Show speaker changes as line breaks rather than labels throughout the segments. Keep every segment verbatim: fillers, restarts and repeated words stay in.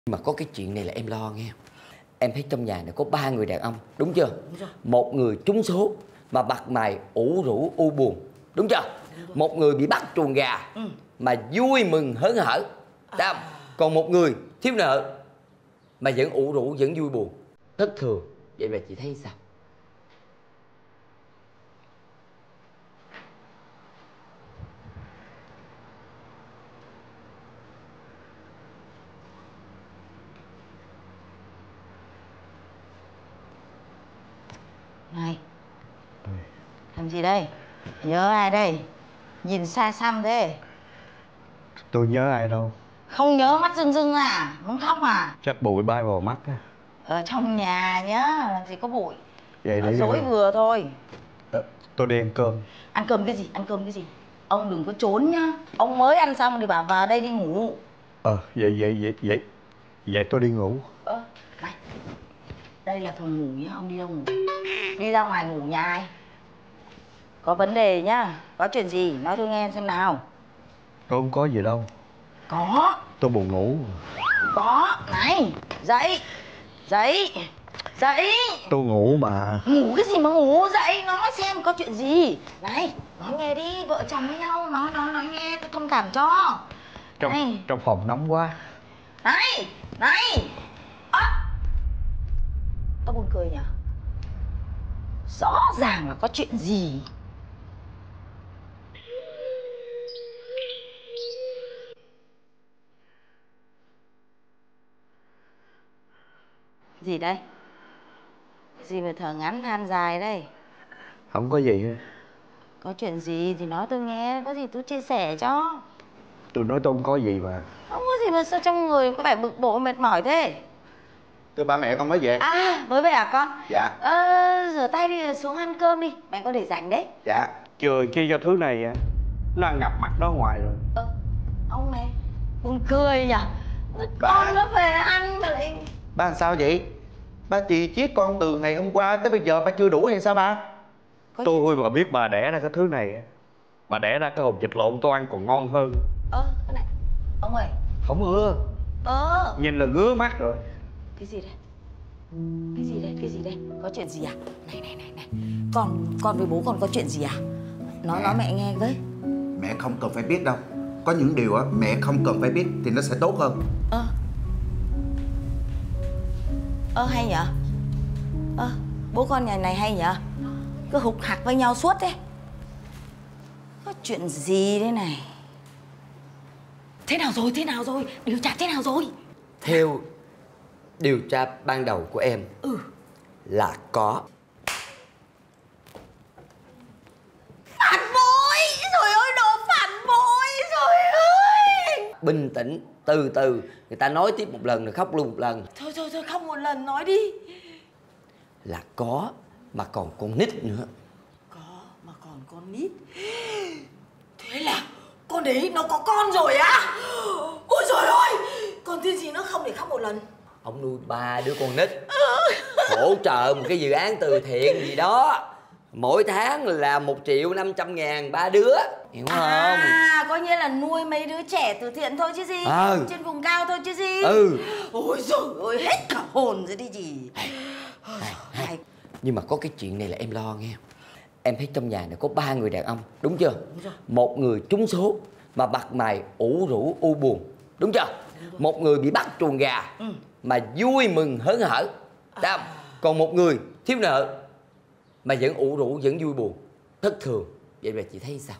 Mà có cái chuyện này là em lo nghe. Em thấy trong nhà này có ba người đàn ông, đúng chưa? Đúng rồi. Một người trúng số mà mặt mày ủ rũ u buồn, đúng chưa? Đúng. Một người bị bắt chuồng gà ừ. mà vui mừng hớn hở, à. Còn một người thiếu nợ mà vẫn ủ rũ vẫn vui buồn, thất thường. Vậy mà chị thấy sao?
Này, làm gì đây? Nhớ ai đây? Nhìn xa xăm thế.
Tôi nhớ ai đâu.
Không nhớ, mắt rưng rưng à? Muốn khóc à?
Chắc bụi bay vào mắt á.
Ở trong nhà nhá, làm gì có bụi.
Vậy để
dối vừa thôi.
à, Tôi đi ăn cơm.
Ăn cơm cái gì? Ăn cơm cái gì? Ông đừng có trốn nhá. Ông mới ăn xong thì bảo vào đây đi ngủ.
Ờ, vậy vậy vậy vậy Vậy tôi đi ngủ.
Ơ, này, đây là phòng ngủ nhá, ông đi đâu ngủ? Đi ra ngoài ngủ nhà ai? Có vấn đề nhá, có chuyện gì nói tôi nghe xem nào.
Tôi không có gì đâu.
Có.
Tôi buồn ngủ.
Có, này, dậy, dậy, dậy.
Tôi ngủ mà.
Ngủ cái gì mà ngủ, dậy nói xem có chuyện gì. Này, nói nghe đi, vợ chồng với nhau, nói nói nói nghe, tôi thông cảm cho.
Trong
này.
Trong phòng nóng quá.
Này, này. À, tao buồn cười nhỉ? Rõ ràng là có chuyện gì. Gì đây? Gì mà thở ngắn than dài đây?
Không có gì hết.
Có chuyện gì thì nói tôi nghe, có gì tôi chia sẻ cho.
Tôi nói tôi không có gì mà.
Không có gì mà sao trong người có vẻ bực bội mệt mỏi thế?
Tôi ba mẹ con mới về.
À, mới về à con?
Dạ.
Ờ, rửa tay đi, xuống ăn cơm đi, mẹ có để dành đấy.
Dạ. Chừa chi cho thứ này nó ăn ngập mặt nó ngoài rồi.
Ờ, ông này buồn cười nhỉ?
Ba...
Con nó về ăn mà lại...
Ba làm sao vậy? Ba chỉ chiết con từ ngày hôm qua tới bây giờ ba chưa đủ hay sao ba?
Có tôi mà biết bà đẻ ra cái thứ này, bà đẻ ra cái hột vịt lộn tôi ăn còn ngon hơn.
Ơ, cái này, ông ơi.
Không ưa.
Ờ.
Nhìn là ngứa mắt rồi.
Cái gì đây? Cái gì đây? Cái gì đây? Có chuyện gì à? Này này này này. Con, con với bố con có chuyện gì à? Nói mẹ. Nói mẹ nghe với.
Mẹ không cần phải biết đâu. Có những điều á mẹ không cần phải biết thì nó sẽ tốt hơn.
Ơ. Ơ hay nhở? Ơ, bố con nhà này hay nhở? Cứ hục hạc với nhau suốt thế. Có chuyện gì thế này? Thế nào rồi? Thế nào rồi? Điều tra thế nào rồi?
Theo điều tra ban đầu của em ừ. là có.
Phản bội! Trời ơi, đồ phản bội! Trời ơi!
Bình tĩnh, từ từ. Người ta nói tiếp một lần rồi khóc luôn một lần.
Thôi thôi thôi, khóc một lần nói đi.
Là có, mà còn con nít nữa.
Có, mà còn con nít. Thế là con đấy nó có con rồi á? Ôi trời ơi! Còn cái gì nữa không để khóc một lần?
Ông nuôi ba đứa con nít, hỗ trợ một cái dự án từ thiện gì đó, mỗi tháng là một triệu năm trăm ngàn ba đứa, hiểu không?
À, coi như là nuôi mấy đứa trẻ từ thiện thôi chứ gì.
Ừ.
Trên vùng cao thôi chứ gì.
Ừ.
Ôi trời ơi, hết cả hồn rồi đi gì.
Hay, hay. Nhưng mà có cái chuyện này là em lo nghe. Em thấy trong nhà này có ba người đàn ông, đúng chưa? Đúng rồi. Một người trúng số mà mặt mày ủ rũ u buồn, đúng chưa? Đúng rồi. Một người bị bắt chuồng gà ừ. mà vui mừng hớn hở, à. Còn một người thiếu nợ mà vẫn ủ rũ vẫn vui buồn, thất thường. Vậy mà chị thấy sao?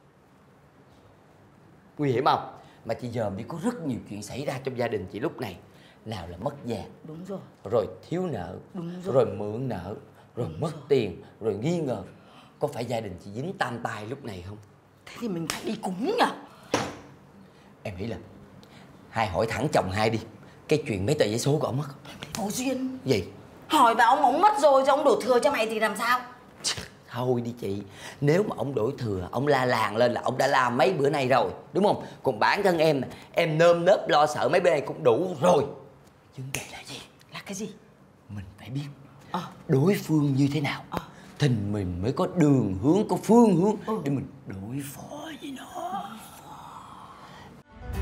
Nguy hiểm không? Mà chị dòm đi, có rất nhiều chuyện xảy ra trong gia đình chị lúc này. Nào là mất vàng,
đúng rồi,
rồi thiếu nợ, đúng rồi, rồi mượn nợ, rồi đúng mất rồi. tiền, rồi nghi ngờ. Có phải gia đình chị dính tam tai lúc này không?
Thế thì mình phải đi cúng nhỉ?
Em nghĩ là hai hỏi thẳng chồng hai đi. Cái chuyện mấy tờ giấy số của ông mất.
Vô duyên.
Gì?
Hỏi và ông ông mất rồi, cho ông đổ thừa cho mày thì làm sao?
Thôi đi chị. Nếu mà ông đổi thừa, ông la làng lên là ông đã làm mấy bữa nay rồi, đúng không? Còn bản thân em, em nơm nớp lo sợ mấy bữa nay cũng đủ rồi. Vấn đề là gì?
Là cái gì?
Mình phải biết
à.
đối phương như thế nào à. Thì mình mới có đường hướng, có phương hướng ừ. để mình đối phó.